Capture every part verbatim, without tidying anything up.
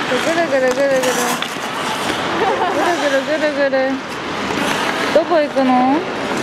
ぐるぐるぐるぐるぐるぐるぐるぐる。どこ行くの？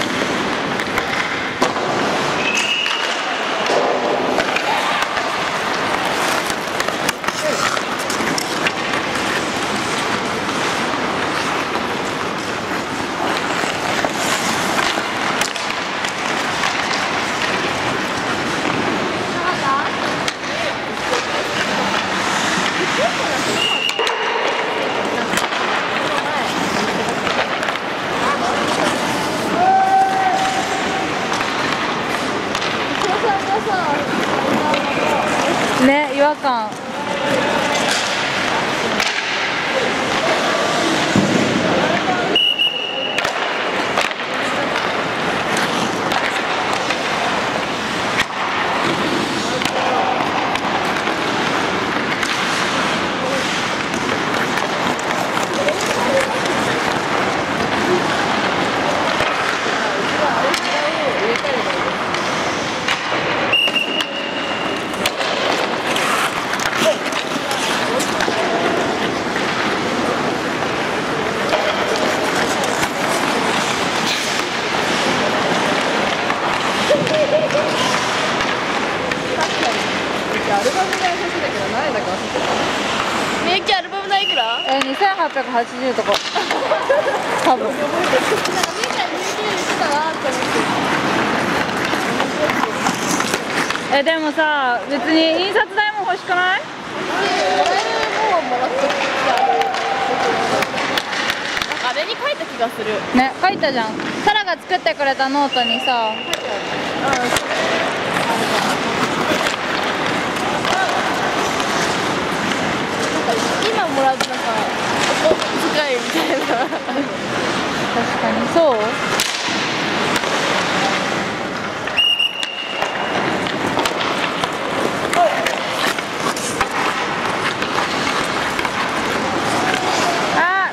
ね、違和感。 アルバム代欲しいんだけど何円だか忘れてた。 みゆきアルバム代いくら？ え、にせんはっぴゃくはちじゅうとか。多分。 なんかみゆきみゆきよりしてたなって思って。 え、でもさ、別に印刷代も欲しくない？ もらえるもんもらってきてある。なんかあれに書いた気がする。 ね、書いたじゃん。サラが作ってくれたノートにさ。 今もらうとなんかお小遣いみたいな。 確かにそう。あ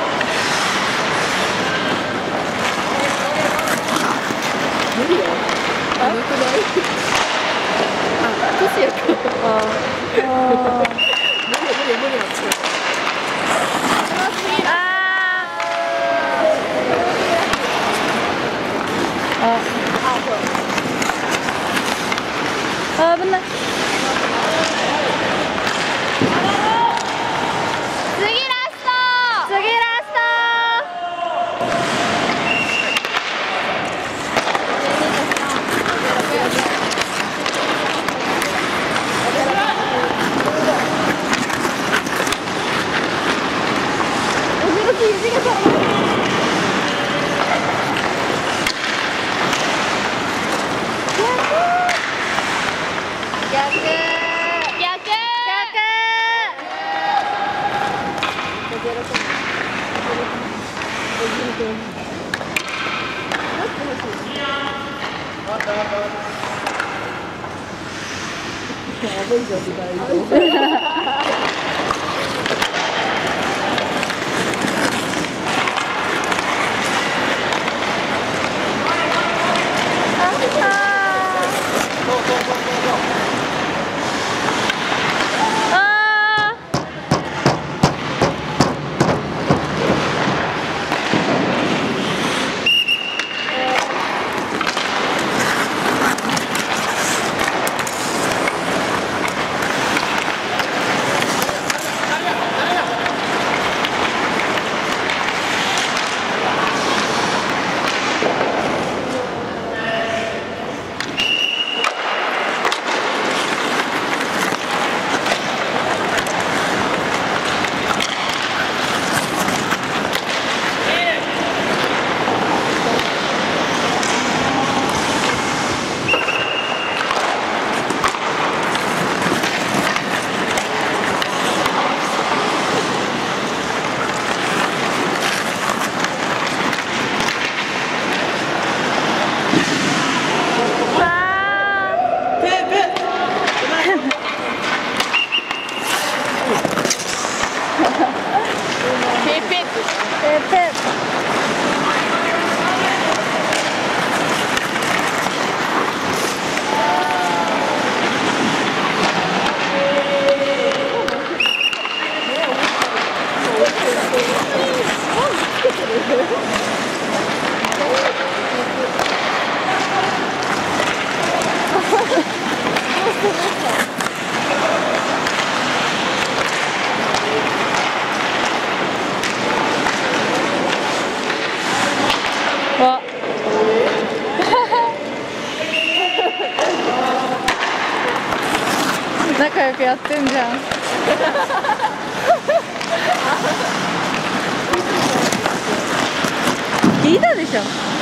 無理よ。あ、無くない？あ、キスやか。ああ。無理無理無理なって。 あ、危ない。 次ラスト。 次ラスト。 仲良くやってんじゃん。聞いたでしょ。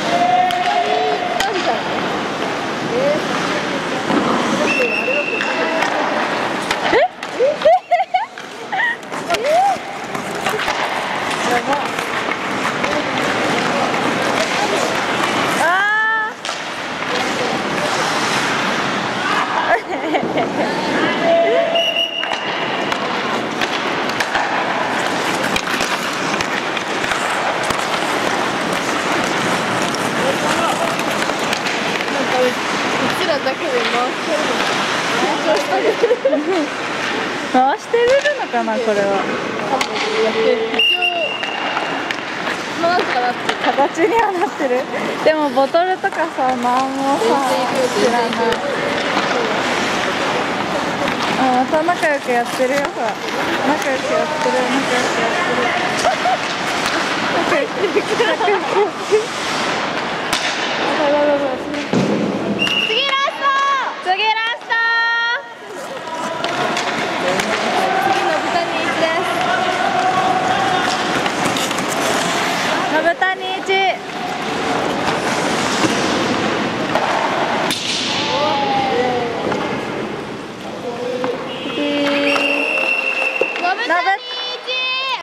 だけで回回してるのかなこれは。 一応なんとかなってる。 形にはなってる。でもボトルとかさ、なんもさ知らない。あ、また仲良くやってるよ。ほら、仲良くやってる、仲良くやってる。仲良くやってる。仲良くやってる。やばいやばいやばい。次ラスト。次ラスト。次の豚にいちです。のぶたにいち。のぶたにいち。